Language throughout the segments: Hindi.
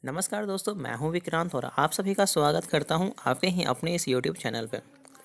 नमस्कार दोस्तों, मैं हूं विक्रांत और आप सभी का स्वागत करता हूं आपके ही अपने इस YouTube चैनल पे।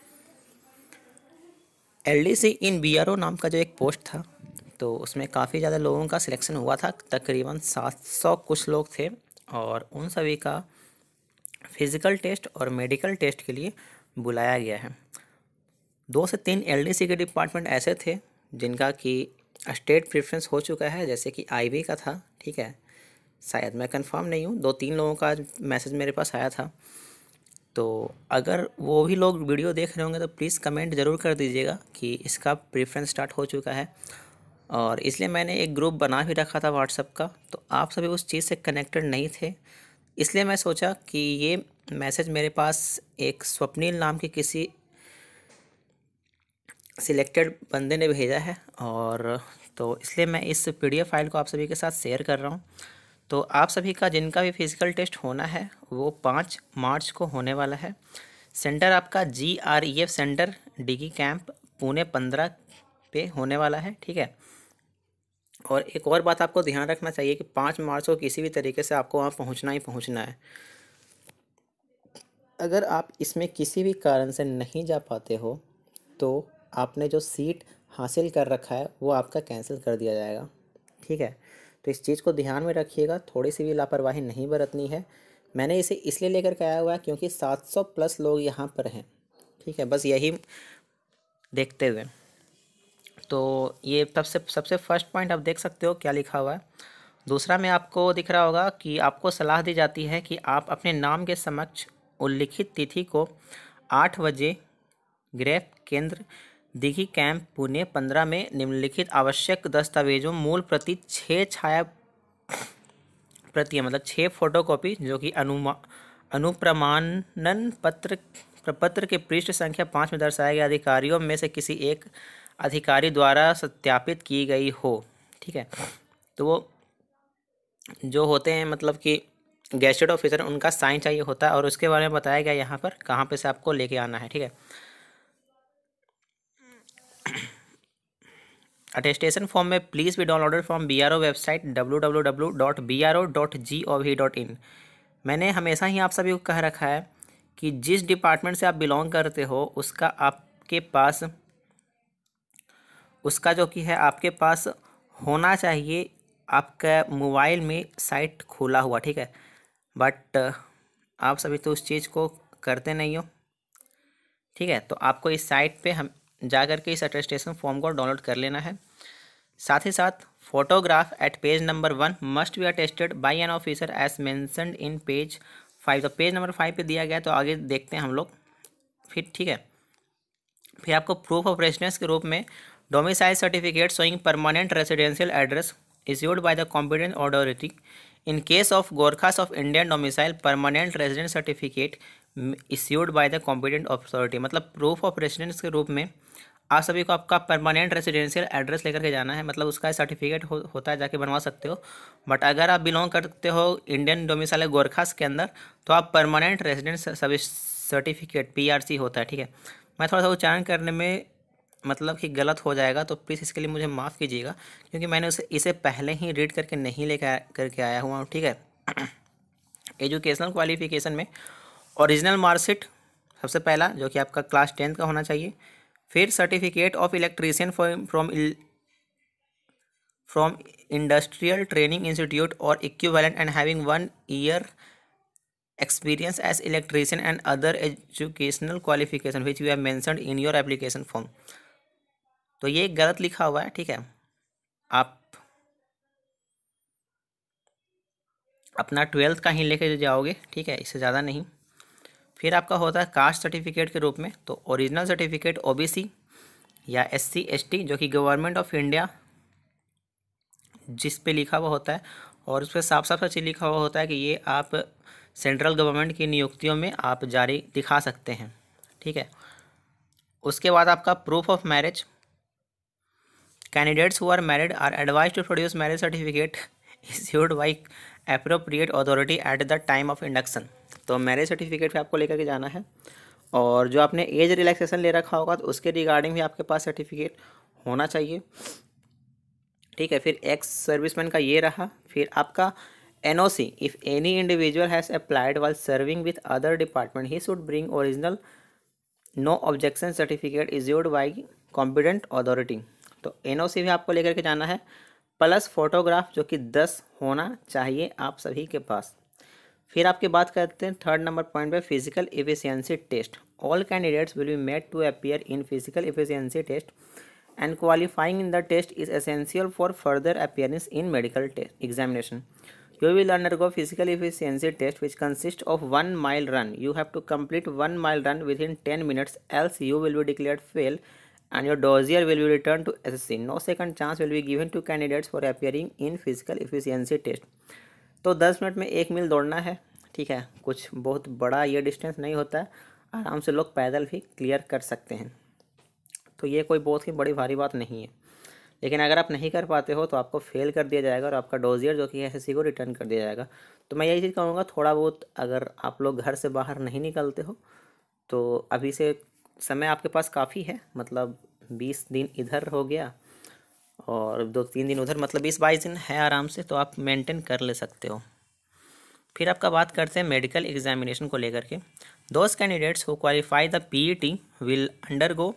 एलडीसी इन बीआरओ नाम का जो एक पोस्ट था, तो उसमें काफ़ी ज़्यादा लोगों का सिलेक्शन हुआ था। तकरीबन 700 कुछ लोग थे और उन सभी का फिज़िकल टेस्ट और मेडिकल टेस्ट के लिए बुलाया गया है। 2 से 3 एलडीसी के डिपार्टमेंट ऐसे थे जिनका कि स्टेट प्रेफरेंस हो चुका है, जैसे कि आईबी का था। ठीक है, शायद मैं कंफर्म नहीं हूँ, 2-3 लोगों का मैसेज मेरे पास आया था। तो अगर वो भी लोग वीडियो देख रहे होंगे तो प्लीज़ कमेंट ज़रूर कर दीजिएगा कि इसका प्रेफरेंस स्टार्ट हो चुका है। और इसलिए मैंने एक ग्रुप बना भी रखा था व्हाट्सएप का, तो आप सभी उस चीज़ से कनेक्टेड नहीं थे, इसलिए मैं सोचा कि ये मैसेज मेरे पास एक स्वप्निल नाम के किसी सिलेक्टेड बंदे ने भेजा है, और तो इसलिए मैं इस पीडीएफ फाइल को आप सभी के साथ शेयर कर रहा हूँ। तो आप सभी का जिनका भी फिजिकल टेस्ट होना है वो 5 मार्च को होने वाला है। सेंटर आपका GREF centre DG camp Pune 15 पे होने वाला है। ठीक है, और एक और बात आपको ध्यान रखना चाहिए कि 5 मार्च को किसी भी तरीके से आपको वहाँ पहुँचना ही पहुँचना है। अगर आप इसमें किसी भी कारण से नहीं जा पाते हो तो आपने जो सीट हासिल कर रखा है वो आपका कैंसिल कर दिया जाएगा। ठीक है, तो इस चीज़ को ध्यान में रखिएगा, थोड़ी सी भी लापरवाही नहीं बरतनी है। मैंने इसे इसलिए लेकर के आया हुआ है क्योंकि 700 प्लस लोग यहाँ पर हैं। ठीक है, बस यही देखते हुए तो ये सबसे सबसे फर्स्ट पॉइंट आप देख सकते हो क्या लिखा हुआ है। दूसरा में आपको दिख रहा होगा कि आपको सलाह दी जाती है कि आप अपने नाम के समक्ष उल्लिखित तिथि को 8 बजे ग्रेफ केंद्र दिघी कैंप पुणे 15 में निम्नलिखित आवश्यक दस्तावेजों मूल प्रति 6 छाया प्रतियां मतलब 6 फोटोकॉपी जो कि अनुप्रमाणन पत्र प्रपत्र के पृष्ठ संख्या 5 में दर्शाए गए अधिकारियों में से किसी एक अधिकारी द्वारा सत्यापित की गई हो। ठीक है, तो वो जो होते हैं मतलब कि गेजेटेड ऑफिसर, उनका साइन चाहिए होता है और उसके बारे में बताया गया यहाँ पर कहाँ पे से आपको लेके आना है। ठीक है, अटेस्टेशन फॉर्म में please be downloaded from BRO website www.bro.gov.in। मैंने हमेशा ही आप सभी को कह रखा है कि जिस डिपार्टमेंट से आप बिलोंग करते हो उसका आपके पास उसका जो कि है आपके पास होना चाहिए आपका मोबाइल में साइट खुला हुआ। ठीक है, बट आप सभी तो उस चीज़ को करते नहीं हो। ठीक है, तो आपको इस साइट पे हम जा कर के इस अटेस्टेशन फॉर्म को डाउनलोड कर लेना है। साथ ही साथ photograph at page number 1 must be attested by an officer as mentioned in page 5। तो पेज नंबर 5 पे दिया गया, तो आगे देखते हैं हम लोग फिर। ठीक है, फिर आपको प्रूफ ऑफ रेजिडेंस के रूप में domicile certificate showing permanent residential address issued by the competent authority in case of Gorkhas of Indian domicile permanent residence certificate issued by the competent authority। मतलब प्रूफ ऑफ रेजिडेंस के रूप में आप सभी को आपका परमानेंट रेजिडेंशियल एड्रेस लेकर के जाना है, मतलब उसका सर्टिफिकेट होता है, जाके बनवा सकते हो। बट अगर आप बिलोंग करते हो इंडियन डोमिसाइल गोरखास के अंदर तो आप परमानेंट रेजिडेंस सर्टिफिकेट PRC होता है। ठीक है, मैं थोड़ा सा उच्चारण करने में मतलब कि गलत हो जाएगा तो प्लीज़ इसके लिए मुझे माफ़ कीजिएगा, क्योंकि मैंने इसे पहले ही रीड करके नहीं लेकर करके आया हुआ हूँ। ठीक है, एजुकेशनल क्वालिफिकेशन में ओरिजिनल मार्कशीट सबसे पहला, जो कि आपका क्लास 10th का होना चाहिए। फिर certificate of electrician from industrial training institute or equivalent and having 1 year experience as electrician and other educational qualification which you have mentioned in your application form। तो ये गलत लिखा हुआ है। ठीक है, आप अपना 12th का ही लेके जाओगे। ठीक है, इससे ज़्यादा नहीं। फिर आपका होता है कास्ट सर्टिफिकेट के रूप में, तो ओरिजिनल सर्टिफिकेट OBC या SC ST जो कि गवर्नमेंट ऑफ इंडिया जिस पे लिखा हुआ होता है, और उस पर साफ साफ सच लिखा हुआ होता है कि ये आप सेंट्रल गवर्नमेंट की नियुक्तियों में आप जारी दिखा सकते हैं। ठीक है, उसके बाद आपका proof of marriage, candidates who are married are advise to produce marriage certificate issued by appropriate authority at the time of induction. तो मैरिज सर्टिफिकेट भी आपको लेकर के जाना है, और जो आपने एज रिलैक्सेशन ले रखा होगा तो उसके रिगार्डिंग भी आपके पास सर्टिफिकेट होना चाहिए। ठीक है, फिर एक्स सर्विसमैन का ये रहा। फिर आपका NOC, if any individual has applied while serving with other department, he should bring original no objection certificate issued by competent authority। तो NOC भी आपको लेकर के जाना है, प्लस फोटोग्राफ जो कि 10 होना चाहिए आप सभी के पास। फिर आपकी बात करते हैं थर्ड नंबर पॉइंट पे, physical efficiency test. All candidates will be made to appear in physical efficiency test and qualifying in the test is essential for further appearance in medical examination. You will undergo physical efficiency test which consists of 1 mile run. You have to complete 1 mile run within 10 minutes, else you will be declared fail and your dossier will be returned to SSC. No second chance will be given to candidates for appearing in physical efficiency test. तो 10 मिनट में 1 मील दौड़ना है, ठीक है, कुछ बहुत बड़ा ये डिस्टेंस नहीं होता है, आराम से लोग पैदल भी क्लियर कर सकते हैं। तो ये कोई बहुत ही बड़ी भारी बात नहीं है, लेकिन अगर आप नहीं कर पाते हो तो आपको फेल कर दिया जाएगा और आपका डोजियर जो कि एसएससी को रिटर्न कर दिया जाएगा। तो मैं यही चीज़ कहूँगा, थोड़ा बहुत अगर आप लोग घर से बाहर नहीं निकलते हो तो अभी से समय आपके पास काफ़ी है, मतलब 20 दिन इधर हो गया और 2-3 दिन उधर, मतलब 20-22 दिन है आराम से, तो आप मेंटेन कर ले सकते हो। फिर आपका बात करते हैं मेडिकल एग्जामिनेशन को लेकर के। Those candidates who qualify the PET will undergo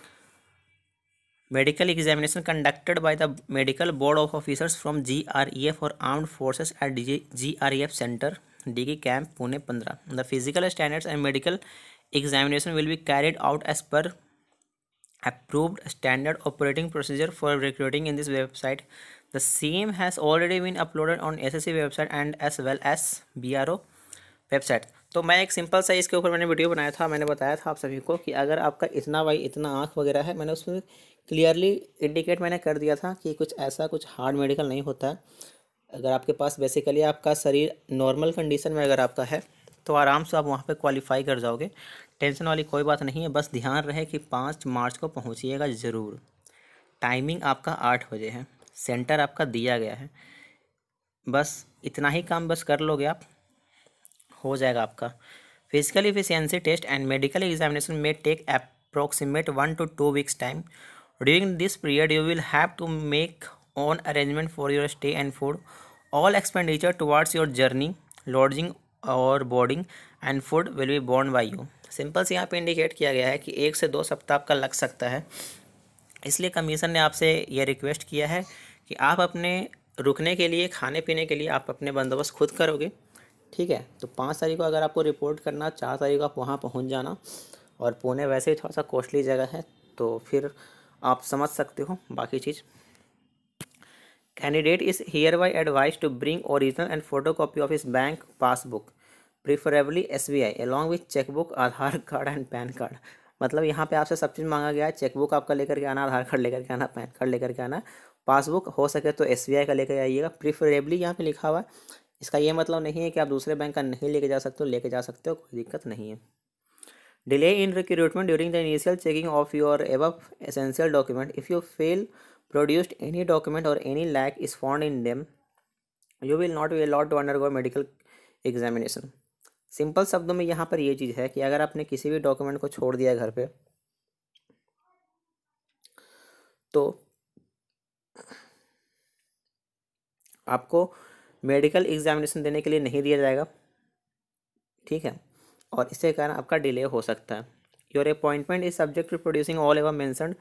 medical examination conducted by the medical board of officers from GREF or armed forces at GREF center DG camp Pune 15. The physical standards and medical examination will be carried out as per approved standard operating procedure for recruiting in this website. The same has already been uploaded on SSC website and as well as BRO website. तो मैं एक सिंपल सा इसके ऊपर मैंने वीडियो बनाया था, मैंने बताया था आप सभी को कि अगर आपका इतना बाई इतना आँख वगैरह है, मैंने उसमें क्लियरली इंडिकेट मैंने कर दिया था कि कुछ ऐसा कुछ हार्ड मेडिकल नहीं होता है। अगर आपके पास बेसिकली आपका शरीर नॉर्मल कंडीशन में अगर आपका है तो आराम से आप वहाँ पे क्वालिफाई कर जाओगे, टेंशन वाली कोई बात नहीं है। बस ध्यान रहे कि 5 मार्च को पहुँचिएगा ज़रूर। टाइमिंग आपका 8 बजे है, सेंटर आपका दिया गया है, बस इतना ही काम बस कर लोगे आप, हो जाएगा आपका। Physical efficiency test and medical examination में take approximate 1 to 2 weeks time. During this period you will have to make own arrangement for your stay and food. All expenditure towards your journey, lodging और boarding and food will be borne by you. Simple से यहाँ पे इंडिकेट किया गया है कि 1 से 2 सप्ताह आपका लग सकता है, इसलिए कमीशन ने आपसे ये रिक्वेस्ट किया है कि आप अपने रुकने के लिए, खाने पीने के लिए आप अपने बंदोबस्त खुद करोगे, ठीक है। तो 5 तारीख को अगर आपको रिपोर्ट करना, 4 तारीख को आप वहाँ पहुँच जाना, और पुणे वैसे ही थोड़ा सा कॉस्टली जगह है तो फिर आप समझ सकते हो बाकी चीज़। Candidate is hereby advise to bring original and photo copy of his bank passbook, preferably SBI, along with chequebook, Aadhaar card and PAN card. मतलब यहाँ पे आपसे सब चीज़ मांगा गया है, चेकबुक आपका लेकर के आना, आधार कार्ड लेकर के आना, पैन कार्ड लेकर के आना, पासबुक हो सके तो SBI का लेकर आइएगा, प्रीफरेबली यहाँ पे लिखा हुआ है। इसका ये मतलब नहीं है कि आप दूसरे बैंक का नहीं लेके जा सकते हो, लेके जा सकते हो, कोई दिक्कत नहीं है। Delay in recruitment during the initial checking of your above essential document, if you fail produced any document or any lack is found in them, you will not be allowed to undergo medical examination. Simple शब्दों में यहाँ पर ये चीज़ है कि अगर आपने किसी भी डॉक्यूमेंट को छोड़ दिया घर पे तो आपको मेडिकल एग्जामिनेशन देने के लिए नहीं दिया जाएगा, ठीक है, और इसके कारण आपका डिले हो सकता है। Your appointment is subject to producing all ever mentioned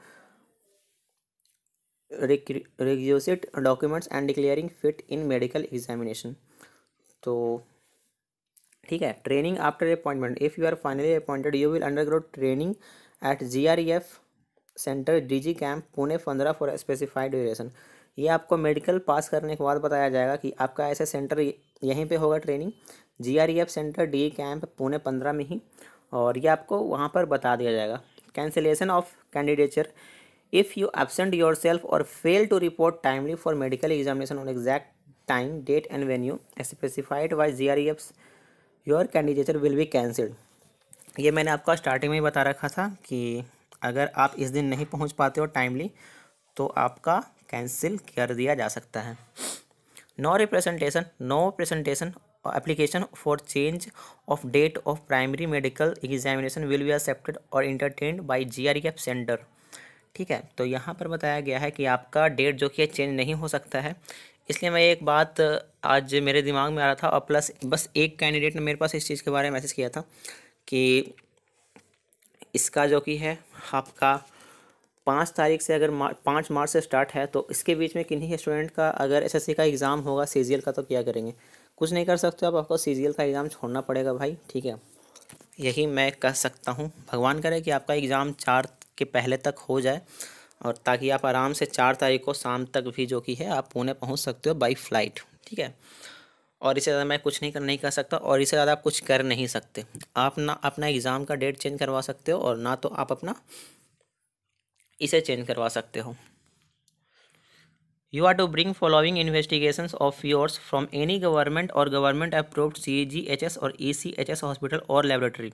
requisite documents and declaring fit in medical examination. तो ठीक है। Training after appointment, if you are finally appointed you will undergo training at GREF centre DG camp Pune 15 for specified duration. ये आपको मेडिकल पास करने के बाद बताया जाएगा कि आपका ऐसे सेंटर यहीं पे होगा training, GREF centre DG camp Pune 15 में ही, और ये आपको वहाँ पर बता दिया जाएगा। Cancellation of candidature, if you absent your self or fail to report timely for medical examination on exact time, date and venue specified by GREF, your candidature will be cancelled. ये मैंने आपको स्टार्टिंग में ही बता रखा था कि अगर आप इस दिन नहीं पहुंच पाते हो टाइमली तो आपका कैंसिल कर दिया जा सकता है। No presentation application for change of date of primary medical examination will be accepted or entertained by GREF centre, ठीक है। तो यहाँ पर बताया गया है कि आपका डेट जो कि चेंज नहीं हो सकता है, इसलिए मैं एक बात आज मेरे दिमाग में आ रहा था, और प्लस बस एक कैंडिडेट ने मेरे पास इस चीज़ के बारे में मैसेज किया था कि इसका जो कि है आपका 5 तारीख से, अगर 5 मार्च से स्टार्ट है, तो इसके बीच में किन्हीं स्टूडेंट का अगर एसएससी का एग्ज़ाम होगा सीजीएल का, तो क्या करेंगे? कुछ नहीं कर सकते आप, आपको सीजीएल का एग्ज़ाम छोड़ना पड़ेगा भाई, ठीक है। यही मैं कह सकता हूँ। भगवान करे कि आपका एग्ज़ाम 4 के पहले तक हो जाए, और ताकि आप आराम से 4 तारीख को शाम तक भी जो कि है आप पुणे पहुँच सकते हो बाई फ्लाइट, ठीक है। और इससे ज़्यादा मैं कुछ नहीं कर सकता, और इससे ज़्यादा आप कुछ कर नहीं सकते। आप ना अपना एग्ज़ाम का डेट चेंज करवा सकते हो, और ना तो आप अपना इसे चेंज करवा सकते हो। You are to bring following investigations of yours from any government or government approved CGHS और ECHS हॉस्पिटल और लेबोरेटरी।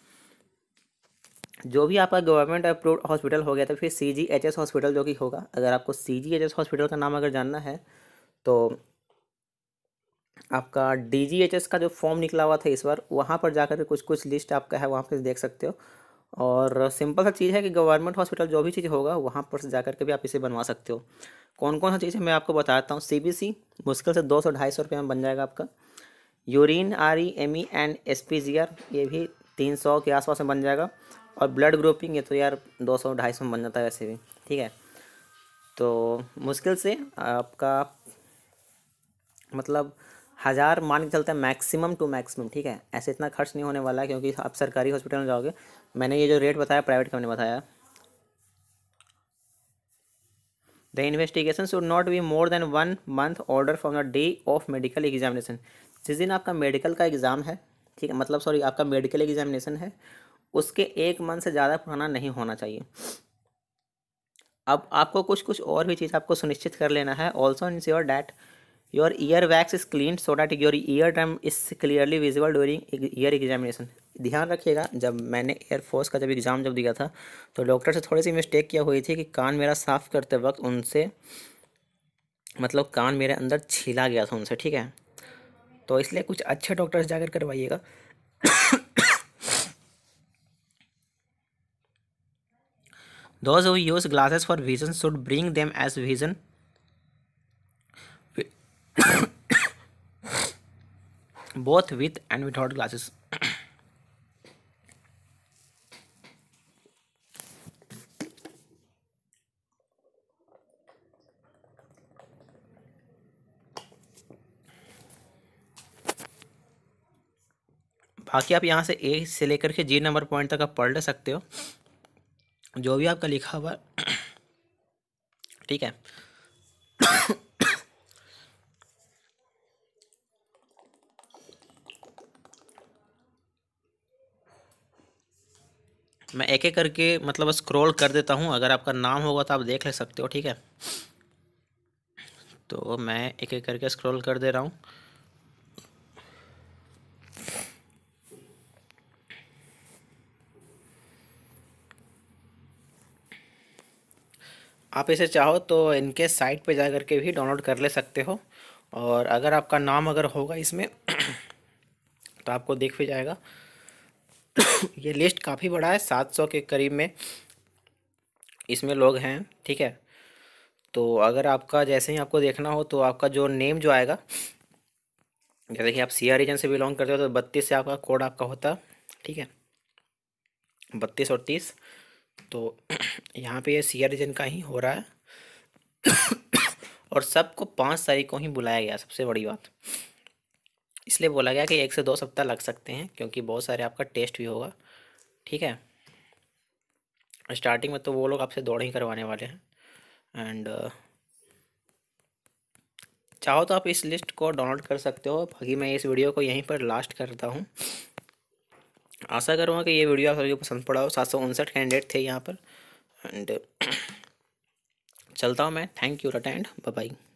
जो भी आपका गवर्नमेंट अप्रूव्ड हॉस्पिटल हो गया, तो फिर CGHS हॉस्पिटल जो कि होगा। अगर आपको CGHS हॉस्पिटल का नाम अगर जानना है, तो आपका DGHS का जो फॉर्म निकला हुआ था इस बार, वहाँ पर जाकर के कुछ कुछ लिस्ट आपका है, वहाँ पर देख सकते हो। और सिंपल सा चीज़ है कि गवर्नमेंट हॉस्पिटल जो भी चीज़ होगा वहाँ पर से जाकर के भी आप इसे बनवा सकते हो। कौन कौन सा चीज़ है मैं आपको बताता हूँ। CBC मुश्किल से 200-250 रुपये में बन जाएगा आपका। Urine RE ME and SPGR ये भी 300 के आसपास में बन जाएगा। और ब्लड ग्रुपिंग ये तो यार 200-250 में बन जाता है वैसे भी, ठीक है। तो मुश्किल से आपका मतलब 1000 मान के चलते हैं, मैक्सिमम टू मैक्सिमम, ठीक है। ऐसे इतना खर्च नहीं होने वाला है, क्योंकि आप सरकारी हॉस्पिटल में जाओगे। मैंने ये जो रेट बताया प्राइवेट का मैंने बताया। The investigation should not be more than 1 month order from the day of medical examination. जिस दिन आपका मेडिकल का एग्ज़ाम है, ठीक है, मतलब सॉरी आपका मेडिकल एग्जामिनेशन है, उसके 1 मंथ से ज़्यादा पुराना नहीं होना चाहिए। अब आपको कुछ कुछ और भी चीज़ आपको सुनिश्चित कर लेना है। Also ensure that your ear wax is clean so that your ear drum is clearly visible during ear examination. ध्यान रखिएगा, जब मैंने एयरफोर्स का एग्ज़ाम दिया था, तो डॉक्टर से थोड़ी सी मिस्टेक किया हुई थी कि कान मेरा साफ़ करते वक्त उनसे मतलब कान मेरे अंदर छीला गया था उनसे, ठीक है। तो इसलिए कुछ अच्छे डॉक्टर से जाकर करवाइएगा। Those who use glasses for vision should bring them as vision both with and without glasses. बाकी आप यहाँ से A से लेकर के G नंबर पॉइंट तक आप पढ़ ले सकते हो, जो भी आपका लिखा हुआ, ठीक है। मैं एक एक करके मतलब स्क्रॉल कर देता हूँ, अगर आपका नाम होगा तो आप देख ले सकते हो, ठीक है। तो मैं एक एक करके स्क्रॉल कर दे रहा हूँ। आप इसे चाहो तो इनके साइट पे जा कर के भी डाउनलोड कर ले सकते हो, और अगर आपका नाम अगर होगा इसमें तो आपको दिख भी जाएगा। ये लिस्ट काफ़ी बड़ा है, 700 के करीब में इसमें लोग हैं, ठीक है। तो अगर आपका जैसे ही आपको देखना हो, तो आपका जो नेम जो आएगा, जैसे कि आप CR रीजन से बिलोंग करते हो, तो 32 से आपका कोड आपका होता, ठीक है, 32 और 30। तो यहाँ पे ये CR रीजन का ही हो रहा है। और सबको 5 तारीख को ही बुलाया गया, सबसे बड़ी बात। इसलिए बोला गया कि 1 से 2 सप्ताह लग सकते हैं, क्योंकि बहुत सारे आपका टेस्ट भी होगा, ठीक है। स्टार्टिंग में तो वो लोग आपसे दौड़ ही करवाने वाले हैं। एंड चाहो तो आप इस लिस्ट को डाउनलोड कर सकते हो। बाकी मैं इस वीडियो को यहीं पर लास्ट करता हूँ। आशा करूँगा कि ये वीडियो आप सभी को पसंद पड़ा हो। 759 कैंडिडेट थे यहाँ पर। एंड चलता हूँ मैं। थैंक यू रटा एंड बाय बाय।